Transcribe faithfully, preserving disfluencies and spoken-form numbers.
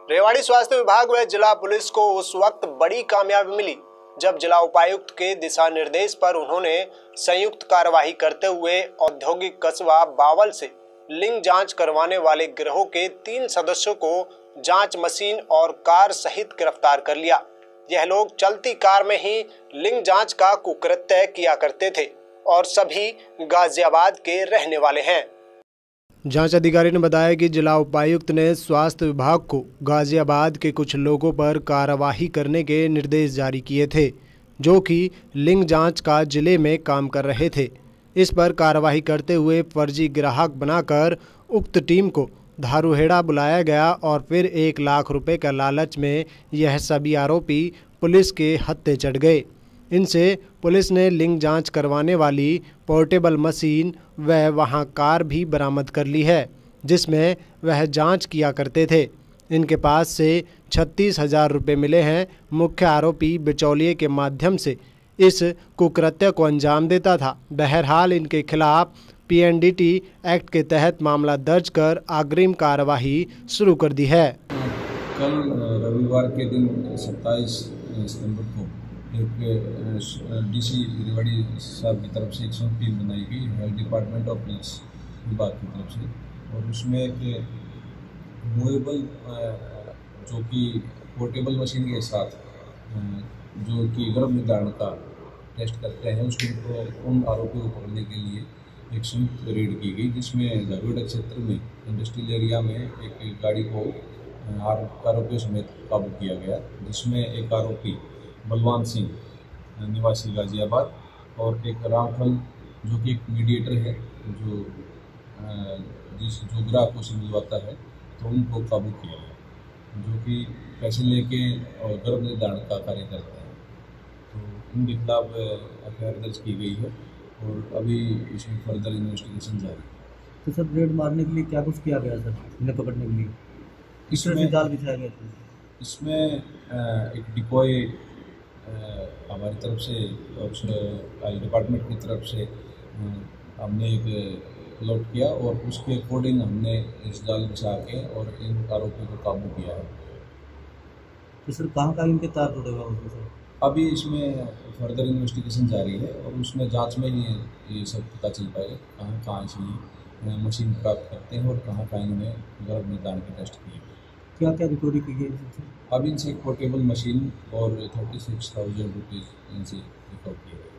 रेवाड़ी स्वास्थ्य विभाग व जिला पुलिस को उस वक्त बड़ी कामयाबी मिली जब जिला उपायुक्त के दिशा निर्देश पर उन्होंने संयुक्त कार्यवाही करते हुए औद्योगिक कस्बा बावल से लिंग जांच करवाने वाले गिरोह के तीन सदस्यों को जांच मशीन और कार सहित गिरफ्तार कर लिया। यह लोग चलती कार में ही लिंग जांच का कुकृत्य किया करते थे और सभी गाजियाबाद के रहने वाले हैं। जांच अधिकारी ने बताया कि जिला उपायुक्त ने स्वास्थ्य विभाग को गाजियाबाद के कुछ लोगों पर कार्यवाही करने के निर्देश जारी किए थे, जो कि लिंग जांच का जिले में काम कर रहे थे। इस पर कार्यवाही करते हुए फर्जी ग्राहक बनाकर उक्त टीम को धारूहेड़ा बुलाया गया और फिर एक लाख रुपए का लालच में यह सभी आरोपी पुलिस के हत्थे चढ़ गए। इनसे पुलिस ने लिंग जांच करवाने वाली पोर्टेबल मशीन व वहां कार भी बरामद कर ली है, जिसमें वह जांच किया करते थे। इनके पास से छत्तीस हजार रुपये मिले हैं। मुख्य आरोपी बिचौलिए के माध्यम से इस कुकृत्य को अंजाम देता था। बहरहाल इनके खिलाफ P N D T act के तहत मामला दर्ज कर अग्रिम कार्यवाही शुरू कर दी है। कल रविवार के दिन सत्ताईस सितंबर को एक डीसी रेवाड़ी साहब की तरफ से एक सौ टीम बनाई गई हेल्थ डिपार्टमेंट और पुलिस विभाग की तरफ से, और उसमें एक मूवेबल जो कि पोर्टेबल मशीन के साथ जो कि गर्भ निर्धारण का टेस्ट करते हैं, उसको उन आरोपियों को पकड़ने के लिए एक संयुक्त रेड की गई, जिसमें धारूहेड़ा क्षेत्र में इंडस्ट्रियल एरिया में एक गाड़ी को आरोपियों समेत काबू किया गया, जिसमें एक आरोपी बलवान सिंह निवासी गाजियाबाद और एक रामफल जो कि एक मीडिएटर है जो जिस जो ग्राहक को समझवाता है, तो उनको काबू किया गया, जो कि पैसे लेके और गर्भ निर्धारण का कार्य करते हैं। तो इनके खिलाफ एफ आई आर दर्ज की गई है और अभी इसमें फर्दर इन्वेस्टिगेशन जारी है। तो सर रेड मारने के लिए क्या कुछ किया गया सर, इन्हें पकड़ने के लिए? इसमें जाल बिछाया गया था? इसमें एक डिकॉय हमारी तरफ से और डिपार्टमेंट की तरफ से हमने एक अलॉट किया और उसके अकॉर्डिंग हमने इस जाल बिछा के और इन आरोपियों को काबू किया है। तो सर कहाँ कहाँ इनके तार जुड़े हुए हैं सर? अभी इसमें फर्दर इन्वेस्टिगेशन जारी है और उसमें जांच में ही ये सब पता चल पाएगा कहाँ कहाँ से मशीन प्राप्त करते हैं और कहाँ कहाँ इन्होंने गर्भ निर्धारण के टेस्ट किए। क्या क्या रिकवरी की गई? अब इनसे एक पोर्टेबल मशीन और थर्टी सिक्स थाउजेंड रुपीज़ इनसे रिकवर किए गए।